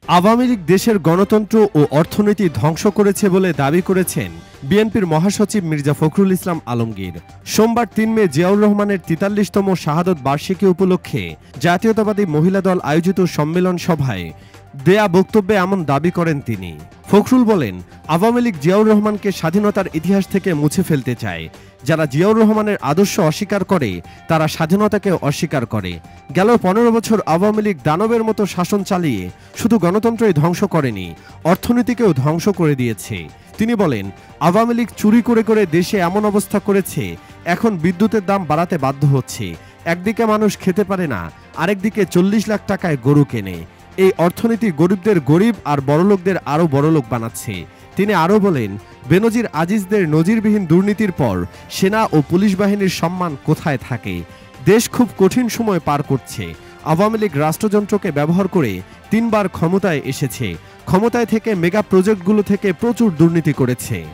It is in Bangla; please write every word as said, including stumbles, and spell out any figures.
আওয়ামী লীগ দেশের গণতন্ত্র ও অর্থনীতি ধ্বংস করেছে বলে দাবি করেছেন বিএনপির মহাসচিব মির্জা ফখরুল ইসলাম আলমগীর। সোমবার তিন মে জিয়াউর রহমানের তেতাল্লিশতম শাহাদত বার্ষিকী উপলক্ষে জাতীয়তাবাদী মহিলা দল আয়োজিত সম্মেলন সভায় দেয়া বক্তব্যে এমন দাবি করেন তিনি। ফখরুল বলেন, আওয়ামী লীগ জিয়াউর রহমানকে স্বাধীনতার ইতিহাস থেকে মুছে ফেলতে চায়। যারা জিয়াউর রহমানের আদর্শ অস্বীকার করে তারা স্বাধীনতাকে অস্বীকার করে। গেল পনেরো বছর আওয়ামী লীগ দানবের মতো শাসন চালিয়ে শুধু গণতন্ত্রই ধ্বংস করেনি, অর্থনীতিকেও ধ্বংস করে দিয়েছে। তিনি বলেন, আওয়ামী লীগ চুরি করে করে দেশে এমন অবস্থা করেছে এখন বিদ্যুতের দাম বাড়াতে বাধ্য হচ্ছে। একদিকে মানুষ খেতে পারে না, আরেকদিকে চল্লিশ লাখ টাকায় গরু কেনে। এই অর্থনীতি গরিবদের গরিব আর বড়লোকদের আরও বড়লোক বানাচ্ছে। তিনি আরও বলেন, বেনজির আজিজদের নজিরবিহীন দুর্নীতির পর সেনা ও পুলিশ বাহিনীর সম্মান কোথায় থাকে? দেশ খুব কঠিন সময় পার করছে। আওয়ামী লীগ রাষ্ট্রযন্ত্রকে ব্যবহার করে তিনবার ক্ষমতায় এসেছে। ক্ষমতায় থেকে মেগা প্রজেক্টগুলো থেকে প্রচুর দুর্নীতি করেছে।